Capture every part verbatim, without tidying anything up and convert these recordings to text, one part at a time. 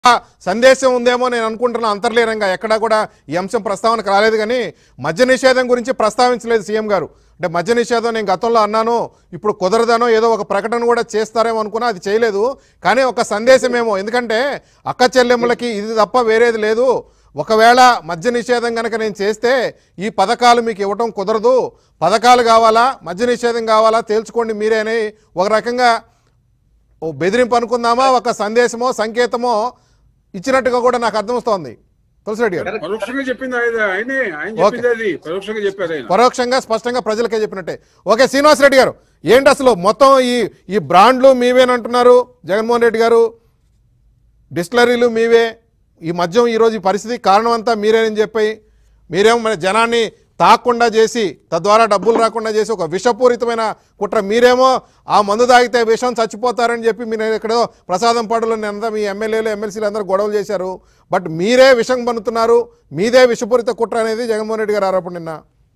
సందేశం ఉందేమో నేను అనుకుంటున్నా. అంతర్లీనంగా ఎక్కడా కూడా ఈ అంశం ప్రస్తావనకు రాలేదు. కానీ మద్య నిషేధం గురించి ప్రస్తావించలేదు సీఎం గారు. అంటే మద్య నిషేధం నేను గతంలో అన్నాను, ఇప్పుడు కుదరదనో ఏదో ఒక ప్రకటన కూడా చేస్తారేమో అనుకున్నా, అది చేయలేదు. కానీ ఒక సందేశం ఏమో, ఎందుకంటే అక్క చెల్లెమ్మలకి ఇది తప్ప వేరేది లేదు. ఒకవేళ మద్య నిషేధం కనుక నేను చేస్తే ఈ పథకాలు మీకు ఇవ్వటం కుదరదు, పథకాలు కావాలా మద్య నిషేధం కావాలా తేల్చుకోండి మీరే అని ఒక రకంగా ఓ బెదిరింపు అనుకుందామా, ఒక సందేశమో సంకేతమో ఇచ్చినట్టుగా కూడా నాకు అర్థమవుతోంది. తులసిరెడ్డి గారు పరోక్షంగా చెప్పింది ఆయనే, ఆయన చెప్పింది అది పరోక్షంగా చెప్పారు ఆయన. పరోక్షంగా స్పష్టంగా ప్రజలకే చెప్పినట్టే. ఓకే, శ్రీనివాసరెడ్డి గారు ఏంటి అసలు మొత్తం ఈ ఈ బ్రాండ్లు మీవేనంటున్నారు జగన్మోహన్ రెడ్డి గారు, డిస్టిలరీలు మీవే, ఈ మద్యం ఈరోజు ఈ పరిస్థితి కారణం అంతా మీరేనని చెప్పి మీరేమో మన జనాన్ని తాకుండా చేసి తద్వారా డబ్బులు రాకుండా చేసి ఒక విషపూరితమైన కుట్ర, మీరేమో ఆ మందు తాగితే విషం చచ్చిపోతారని చెప్పి మీరు ఎక్కడో ప్రసాదం పాడులో అంతా మీ ఎమ్మెల్యేలు ఎమ్మెల్సీలు అందరూ గొడవలు చేశారు. బట్ మీరే విషం పన్నుతున్నారు, మీదే విషపూరిత కుట్ర అనేది జగన్మోహన్ రెడ్డి గారు ఆరోపణ. నిన్న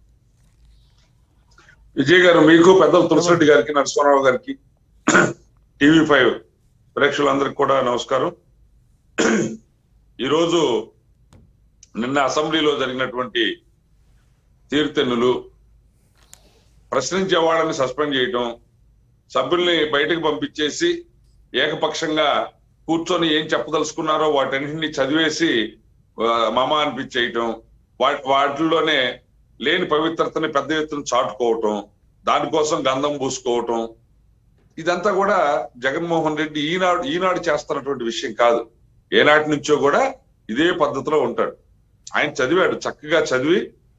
విజయ్ గారు, మీకు పెద్దలు తులసిరెడ్డి గారికి, నరసింహారావు గారికి, టీవీ ఫైవ్ ప్రేక్షకులందరికీ కూడా నమస్కారం. ఈరోజు నిన్న అసెంబ్లీలో జరిగినటువంటి తీరుతెన్నులు, ప్రశ్నించే వాళ్ళని సస్పెండ్ చేయటం, సభ్యుల్ని బయటకు పంపించేసి ఏకపక్షంగా కూర్చొని ఏం చెప్పదలుచుకున్నారో వాటన్నింటినీ చదివేసి మమ అనిపించేయటం, వాటిల్లోనే లేని పవిత్రతని పెద్ద ఎత్తున చాటుకోవటం, దానికోసం గంధం పూసుకోవటం, ఇదంతా కూడా జగన్మోహన్ రెడ్డి ఈనాడు ఈనాడు చేస్తున్నటువంటి విషయం కాదు. ఏనాటి నుంచో కూడా ఇదే పద్ధతిలో ఉంటాడు. ఆయన చదివాడు, చక్కగా చదివి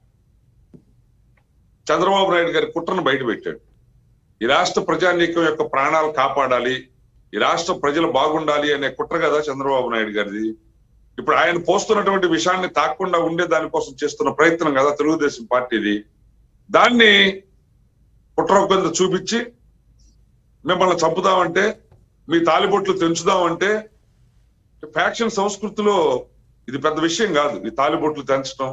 చంద్రబాబు నాయుడు గారి కుట్రను బయట పెట్టాడు. ఈ రాష్ట్ర ప్రజానీకం యొక్క ప్రాణాలు కాపాడాలి, ఈ రాష్ట్ర ప్రజలు బాగుండాలి అనే కుట్ర కదా చంద్రబాబు నాయుడు గారిది. ఇప్పుడు ఆయన పోస్తున్నటువంటి విషయాన్ని తాకుండా ఉండే దానికోసం చేస్తున్న ప్రయత్నం కదా తెలుగుదేశం పార్టీది. దాన్ని కుట్ర కింద చూపించి మిమ్మల్ని చంపుదామంటే, మీ తాలిబొట్లు తెంచుదామంటే, ఫ్యాక్షన్ సంస్కృతిలో ఇది పెద్ద విషయం కాదు. ఈ తాలిబొట్లు తెంచడం,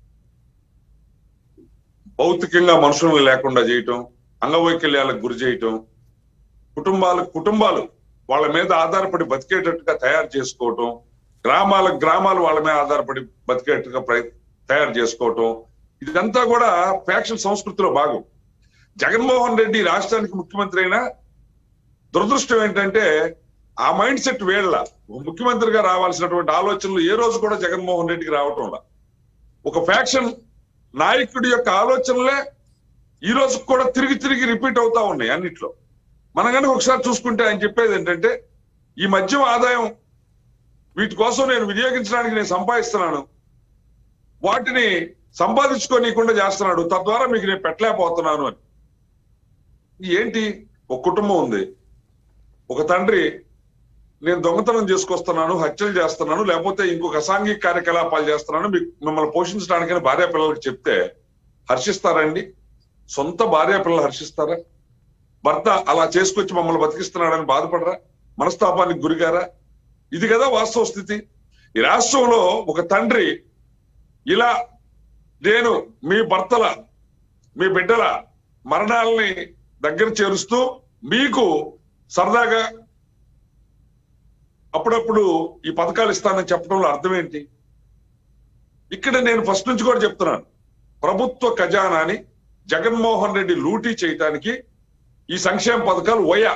భౌతికంగా మనుషులను లేకుండా చేయటం, అంగవైకల్యాలకు గురి చేయటం, కుటుంబాలు కుటుంబాలు వాళ్ళ మీద ఆధారపడి బతికేటట్టుగా తయారు చేసుకోవటం, గ్రామాలకు గ్రామాలు వాళ్ళ మీద ఆధారపడి బతికేట్టుగా తయారు చేసుకోవటం, ఇదంతా కూడా ఫ్యాక్షన్ సంస్కృతిలో భాగం. జగన్మోహన్ రెడ్డి రాష్ట్రానికి ముఖ్యమంత్రి అయినా దురదృష్టం ఏంటంటే ఆ మైండ్ సెట్ వేళ్ళ ముఖ్యమంత్రిగా రావాల్సినటువంటి ఆలోచనలు ఏ రోజు కూడా జగన్మోహన్ రెడ్డికి రావటంలా. ఒక ఫ్యాక్షన్ నాయకుడి యొక్క ఆలోచనలే ఈ రోజు కూడా తిరిగి తిరిగి రిపీట్ అవుతా ఉన్నాయి అన్నిట్లో. మనం కనుక ఒకసారి చూసుకుంటే ఆయన చెప్పేది ఏంటంటే, ఈ మద్యం ఆదాయం వీటి కోసం నేను వినియోగించడానికి నేను సంపాదిస్తున్నాను, వాటిని సంపాదించుకోనీయకుండా చేస్తున్నాడు, తద్వారా మీకు నేను పెట్టలేకపోతున్నాను అని. ఏంటి, ఒక కుటుంబం ఉంది, ఒక తండ్రి నేను దొంగతనం చేసుకొస్తున్నాను, హత్యలు చేస్తున్నాను, లేకపోతే ఇంకొక అసాంఘిక కార్యకలాపాలు చేస్తున్నాను, మీకు మిమ్మల్ని పోషించడానికని భార్య పిల్లలకు చెప్తే హర్షిస్తారండి? సొంత భార్య పిల్లలు హర్షిస్తారా? భర్త అలా చేసుకొచ్చి మమ్మల్ని బతికిస్తున్నాడని బాధపడరా? మనస్తాపానికి గురిగారా? ఇది కదా వాస్తవ స్థితి. ఈ రాష్ట్రంలో ఒక తండ్రి ఇలా నేను మీ భర్తల మీ బిడ్డల మరణాలని దగ్గర చేరుస్తూ మీకు సరదాగా అప్పుడప్పుడు ఈ పథకాలు ఇస్తానని చెప్పడంలో అర్థం ఏంటి? ఇక్కడ నేను ఫస్ట్ నుంచి కూడా చెప్తున్నాను, ప్రభుత్వ ఖజానాని జగన్మోహన్ రెడ్డి లూటీ చేయటానికి ఈ సంక్షేమ పథకాలు వయా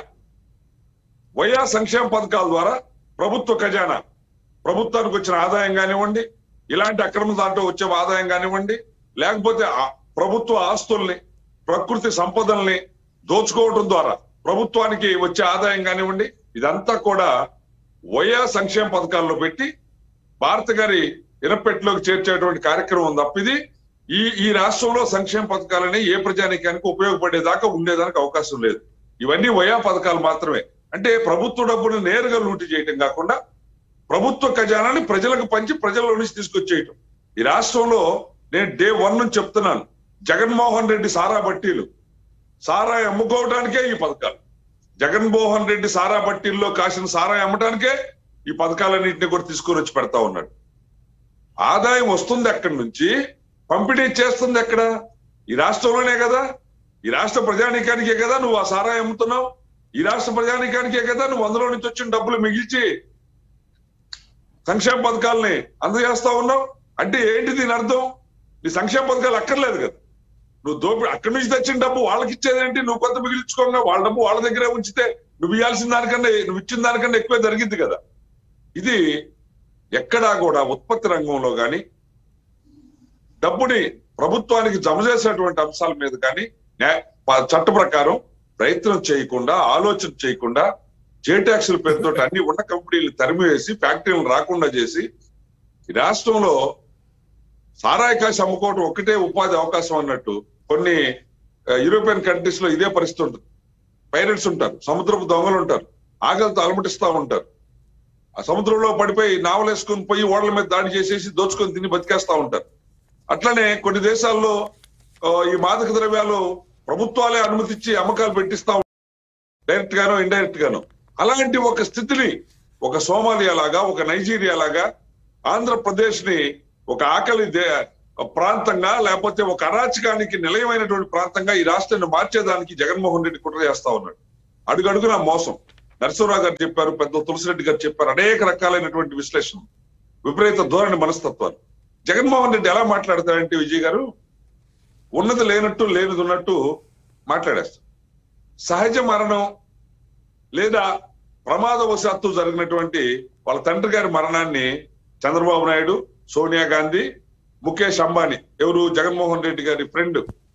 వయా సంక్షేమ పథకాల ద్వారా ప్రభుత్వ ఖజానా, ప్రభుత్వానికి వచ్చిన ఆదాయం కానివ్వండి, ఇలాంటి అక్రమ దాంట్లో వచ్చే ఆదాయం కానివ్వండి, లేకపోతే ప్రభుత్వ ఆస్తుల్ని, ప్రకృతి సంపదల్ని దోచుకోవడం ద్వారా ప్రభుత్వానికి వచ్చే ఆదాయం కానివ్వండి, ఇదంతా కూడా వయా సంక్షేమ పథకాల్లో పెట్టి భారత గారి ఇనపెట్టిలోకి చేర్చేటువంటి కార్యక్రమం తప్పిది ఈ ఈ రాష్ట్రంలో సంక్షేమ పథకాలని ఏ ప్రజానీకానికి ఉపయోగపడేదాకా ఉండేదానికి అవకాశం లేదు. ఇవన్నీ వయా పథకాలు మాత్రమే. అంటే ప్రభుత్వ డబ్బును నేరుగా లూటీ చేయటం కాకుండా ప్రభుత్వ ఖజానాన్ని ప్రజలకు పంచి ప్రజల నుంచి తీసుకొచ్చేయటం. ఈ రాష్ట్రంలో నేను డే వన్ నుంచి చెప్తున్నాను, జగన్మోహన్ రెడ్డి సారా బట్టీలు, సారా అమ్ముకోవడానికే ఈ పథకాలు. జగన్మోహన్ రెడ్డి సారా బట్టీల్లో కాసిన సారా అమ్మటానికే ఈ పథకాలన్నింటినీ కూడా తీసుకొని వచ్చి పెడతా ఉన్నాడు. ఆదాయం వస్తుంది ఎక్కడి నుంచి, పంపిణీ చేస్తుంది ఎక్కడ? ఈ రాష్ట్రంలోనే కదా. ఈ రాష్ట్ర ప్రజానీకానికే కదా నువ్వు ఆ సారా అమ్ముతున్నావు. ఈ రాష్ట్ర ప్రజానీకానికే కదా నువ్వు అందులో నుంచి వచ్చిన డబ్బులు మిగిల్చి సంక్షేమ పథకాలని అందజేస్తా ఉన్నావు అంటే ఏంటి దీని అర్థం? నీ సంక్షేమ పథకాలు అక్కర్లేదు కదా, నువ్వు దోపి అక్కడి నుంచి తెచ్చిన డబ్బు వాళ్ళకి ఇచ్చేదేంటి? నువ్వు కొంత మిగిలించుకోగా వాళ్ళ డబ్బు వాళ్ళ దగ్గరే ఉంచితే నువ్వు ఇవ్వాల్సిన దానికన్నా నువ్వు ఇచ్చిన దానికన్నా ఎక్కువే జరిగింది కదా. ఇది ఎక్కడా కూడా ఉత్పత్తి రంగంలో కానీ డబ్బుని ప్రభుత్వానికి జమ చేసేటువంటి అంశాల మీద కానీ చట్ట ప్రకారం ప్రయత్నం చేయకుండా, ఆలోచన చేయకుండా, జే ట్యాక్సుల పేరుతో అన్ని ఉన్న కంపెనీలు తరిమివేసి ఫ్యాక్టరీలను రాకుండా చేసి ఈ రాష్ట్రంలో సారాయి కాసి అమ్ముకోవడం ఒక్కటే ఉపాధి అవకాశం అన్నట్టు కొన్ని యూరోపియన్ కంట్రీస్ లో ఇదే పరిస్థితి ఉంటుంది. పైరట్స్ ఉంటారు, సముద్రపు దొంగలు ఉంటారు, ఆకలితో అలమటిస్తా ఉంటారు. ఆ సముద్రంలో పడిపోయి నావలేసుకుని పోయి ఓడల మీద దాడి చేసేసి దోచుకొని తిని బతికేస్తా ఉంటారు. అట్లనే కొన్ని దేశాల్లో ఈ మాదక ద్రవ్యాలు ప్రభుత్వాలే అనుమతించి అమ్మకాలు పెట్టిస్తా ఉంటారు, డైరెక్ట్ గానో ఇండైరెక్ట్ గానో. అలాంటి ఒక స్థితిని ఒక సోమాలియా లాగా, ఒక నైజీరియా లాగా ఆంధ్రప్రదేశ్ ని ఒక ఆకలి ప్రాంతంగా లేకపోతే ఒక అరాచకానికి నిలయమైనటువంటి ప్రాంతంగా ఈ రాష్ట్రాన్ని మార్చేదానికి జగన్మోహన్ రెడ్డి కుట్ర చేస్తా ఉన్నాడు. అడుగడుగునా మోసం. నరసింహరావు గారు చెప్పారు, పెద్ద తులసిరెడ్డి గారు చెప్పారు, అనేక రకాలైనటువంటి విశ్లేషణ, విపరీత ధోరణి మనస్తత్వాలు. జగన్మోహన్ రెడ్డి ఎలా మాట్లాడతాడంటే విజయ్ గారు ఉన్నది లేనట్టు లేనిది ఉన్నట్టు మాట్లాడేస్తారు. సహజ మరణం లేదా ప్రమాదవశాత్తు జరిగినటువంటి వాళ్ళ తండ్రి గారి మరణాన్ని చంద్రబాబు నాయుడు, సోనియా గాంధీ, ముఖేష్ అంబానీ, ఎవరు జగన్మోహన్ రెడ్డి గారి ఫ్రెండ్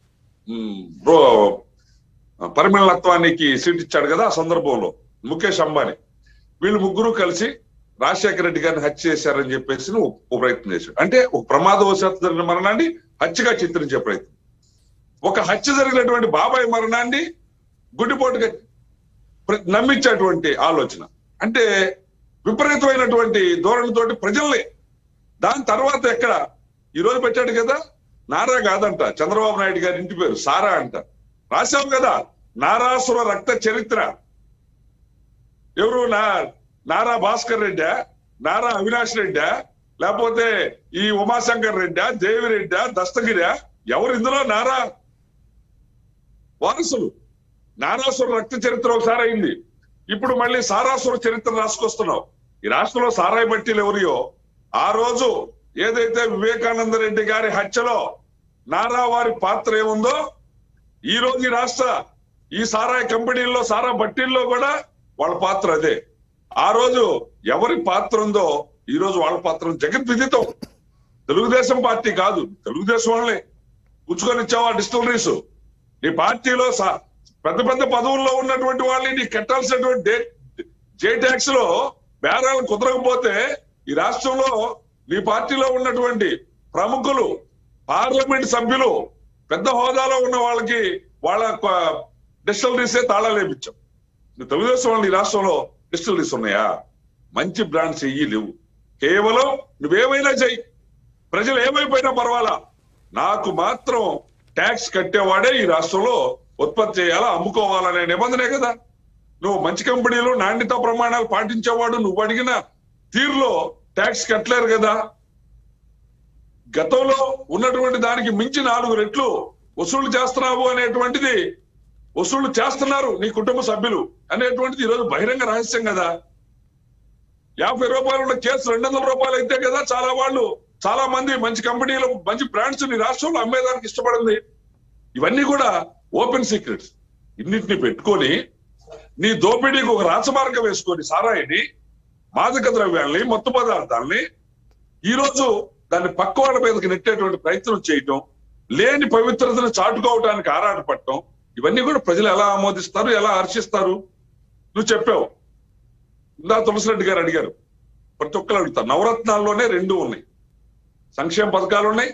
పరిమళత్వానికి సీట్ ఇచ్చాడు కదా, ఆ సందర్భంలో ముఖేష్ అంబానీ, వీళ్ళు ముగ్గురు కలిసి రాజశేఖర రెడ్డి గారిని హత్య చేశారని చెప్పేసి ఒక ప్రయత్నం చేశాడు. అంటే ఒక ప్రమాదవశాత్తు జరిగిన మరణాన్ని హత్యగా చిత్రించే ప్రయత్నం. ఒక హత్య జరిగినటువంటి బాబాయ్ మరణాన్ని గుడ్డిపోటుగా నమ్మించేటువంటి ఆలోచన. అంటే విపరీతమైనటువంటి ధోరణితోటి ప్రజల్ని. దాని తర్వాత ఎక్కడ ఈ రోజు పెట్టాడు కదా, నారా కాదంట, చంద్రబాబు నాయుడు గారి ఇంటి పేరు సారా అంట. రాశాం కదా, నారాసుర రక్త చరిత్ర. ఎవరు? నా నారా భాస్కర్ రెడ్డా, నారా అవినాష్ రెడ్డా, లేకపోతే ఈ ఉమాశంకర్ రెడ్డా, దేవిరెడ్డా, దస్తగిరా? ఎవరు ఇందులో నారా వారసులు? నారాసుర రక్త చరిత్ర ఒకసారి అయింది, ఇప్పుడు మళ్ళీ సారాసుర చరిత్ర రాసుకొస్తున్నావు. ఈ రాష్ట్రంలో సారాయి బట్టీలు ఎవరియో ఆ రోజు ఏదైతే వివేకానంద రెడ్డి గారి హత్యలో నారా వారి పాత్ర ఏముందో, ఈ రోజు ఈ రాష్ట్ర ఈ సారాయి కంపెనీల్లో, సారా బట్టీల్లో కూడా వాళ్ళ పాత్ర అదే. ఆ రోజు ఎవరి పాత్ర ఉందో ఈ రోజు వాళ్ళ పాత్ర జగద్విదితం. తెలుగుదేశం పార్టీ కాదు, తెలుగుదేశం వాళ్ళని పుచ్చుకొని ఇచ్చావా డిస్టిలరీస్? నీ పార్టీలో పెద్ద పెద్ద పదవుల్లో ఉన్నటువంటి వాళ్ళని నీ కట్టాల్సినటువంటి జే ట్యాక్స్ లో బేరాలు కుదరకపోతే ఈ రాష్ట్రంలో నీ పార్టీలో ఉన్నటువంటి ప్రముఖులు, పార్లమెంట్ సభ్యులు, పెద్ద హోదాలో ఉన్న వాళ్ళకి వాళ్ళ డిస్టిలరీసే తాళాలు వేపించాం. తెలుగుదేశం వాళ్ళు ఈ రాష్ట్రంలో డిస్టిలరీస్ ఉన్నాయా? మంచి బ్రాండ్స్ ఇయ్యి లేవు. కేవలం నువ్వేమైనా చెయ్యి, ప్రజలు ఏమైపోయినా పర్వాలా, నాకు మాత్రం ట్యాక్స్ కట్టేవాడే ఈ రాష్ట్రంలో ఉత్పత్తి చేయాలా, అమ్ముకోవాలనే నిబంధనే కదా. నువ్వు మంచి కంపెనీలు, నాణ్యత ప్రమాణాలు పాటించేవాడు నువ్వు అడిగిన తీరులో ట్యాక్స్ కట్టలేరు కదా. గతంలో ఉన్నటువంటి దానికి మించి నాలుగు రెట్లు వసూలు చేస్తున్నావు అనేటువంటిది, వసూలు చేస్తున్నారు నీ కుటుంబ సభ్యులు అనేటువంటిది ఈరోజు బహిరంగ రహస్యం కదా. యాభై రూపాయలు ఉన్న కేసు రెండు వందల రూపాయలు అయితే కదా చాలా వాళ్ళు, చాలా మంది మంచి కంపెనీలు, మంచి బ్రాండ్స్ నీ రాష్ట్రంలో అమ్మేదానికి ఇష్టపడింది. ఇవన్నీ కూడా ఓపెన్ సీక్రెట్స్. ఇన్నింటిని పెట్టుకొని నీ దోపిడీకి ఒక రాచమార్గం వేసుకొని సారాయిని, మాదక ద్రవ్యాల్ని, మత్తు పదార్థాలని ఈ రోజు దాన్ని పక్క వాళ్ళ మీదకి నెట్టేటువంటి ప్రయత్నం చేయటం, లేని పవిత్రతను చాటుకోవటానికి ఆరాటపడటం, ఇవన్నీ కూడా ప్రజలు ఎలా ఆమోదిస్తారు, ఎలా హర్షిస్తారు? నువ్వు చెప్పావు, ఇందా తులసిరెడ్డి గారు అడిగారు, ప్రతి ఒక్కరు అడుగుతారు. నవరత్నాల్లోనే రెండు ఉన్నాయి, సంక్షేమ పథకాలు ఉన్నాయి,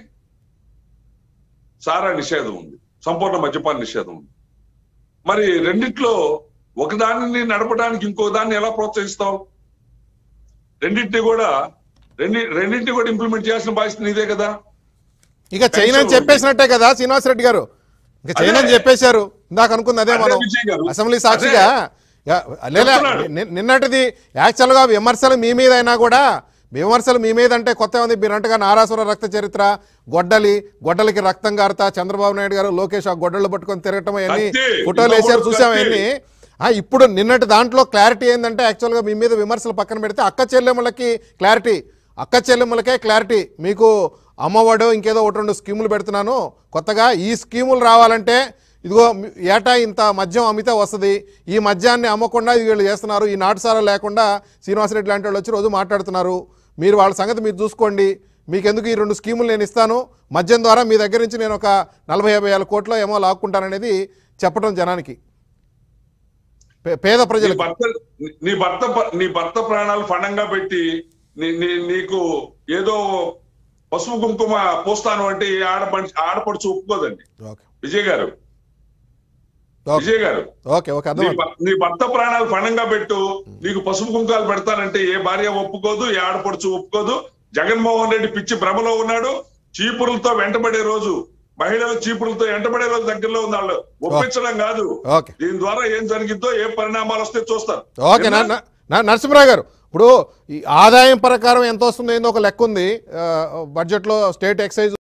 సారా నిషేధం ఉంది, సంపూర్ణ మద్యపాన నిషేధం ఉంది. మరి రెండిట్లో ఒకదానిని నడపడానికి ఇంకో దాన్ని ఎలా ప్రోత్సహిస్తావు? రెండింటిని కూడా రెండి రెండింటిని కూడా ఇంప్లిమెంట్ చేయాల్సిన బాధ్యత నీదే కదా. ఇక చైనా చెప్పేసినట్టే కదా శ్రీనివాసరెడ్డి గారు, ఇంకా చైనా చెప్పేశారు. ఇందాక అనుకుంది అదే మనం అసెంబ్లీ సాక్షిగా. లేదా నిన్నటిది యాక్చువల్ గా విమర్శలు మీ మీద అయినా కూడా, విమర్శలు మీ మీద అంటే కొత్త ఉంది. మీరు అంటగా నారాసుర రక్త చరిత్ర, గొడ్డలి, గొడ్డలికి రక్తం గారుతా, చంద్రబాబు నాయుడు గారు లోకేష్ ఆ గొడ్డలు పట్టుకొని తిరగటం, అవన్నీ ఫోటోలు వేసారు, చూసాం అవన్నీ. ఆ, ఇప్పుడు నిన్నటి దాంట్లో క్లారిటీ ఏంటంటే యాక్చువల్గా మీ మీద విమర్శలు పక్కన పెడితే అక్క చెల్లెమ్మలకి క్లారిటీ, అక్క చెల్లెమ్మలకే క్లారిటీ. మీకు అమ్మఒడు ఇంకేదో ఒకటి రెండు స్కీములు పెడుతున్నాను కొత్తగా, ఈ స్కీములు రావాలంటే ఇదిగో ఏటా ఇంత మద్యం అమ్మితే వస్తుంది, ఈ మద్యాన్ని అమ్మకుండా వీళ్ళు చేస్తున్నారు, ఈ నాటుసారా లేకుండా శ్రీనివాసరెడ్డి లాంటి వాళ్ళు వచ్చి రోజు మాట్లాడుతున్నారు, మీరు వాళ్ళ సంగతి మీరు చూసుకోండి, మీకెందుకు ఈ రెండు స్కీములు నేను ఇస్తాను, మద్యం ద్వారా మీ దగ్గర నుంచి నేను ఒక నలభై యాభై వేల కోట్లు ఏమో లాక్కుంటాననేది చెప్పడం జనానికి, పేద నీ ప్రజలకు. భర్త నీ భర్త నీ భర్త ప్రాణాలు ఫండంగా పెట్టి నీ- నీ- నీకు ఏదో పసుపు కుంకుమ పోస్తాను అంటే ఏ ఆడపడి ఆడపడుచు ఒప్పుకోదండి. ఓకే విజయ్ గారు ఓకే విజయ్ గారు ఓకే ఓకే నీ అర్థం. భ- నీ భర్త ప్రాణాలు ఫండంగా పెట్టు, నీకు పసుపు కుంకాలు పెడతానంటే ఏ భార్య ఒప్పుకోదు, ఏ ఆడపడుచు ఒప్పుకోదు. జగన్మోహన్ రెడ్డి పిచ్చి భ్రమలో ఉన్నాడు. చీపురులతో వెంటబడే రోజు, మహిళల చీపురులతో వెంటబడే రోజు దగ్గరలో ఉంది. వాళ్ళు ఒప్పించడం కాదు, ఓకే దీని ద్వారా ఏం జరిగిందో ఏ పరిణామాలు వస్తే చూస్తారు. ఓకే న- న- న- నరసింహరావు గారు, ఇప్పుడు ఈ ఆదాయం ప్రకారం ఎంత వస్తుందో ఏందో ఒక లెక్క ఉంది, ఆ, బడ్జెట్లో స్టేట్ ఎక్సైజ్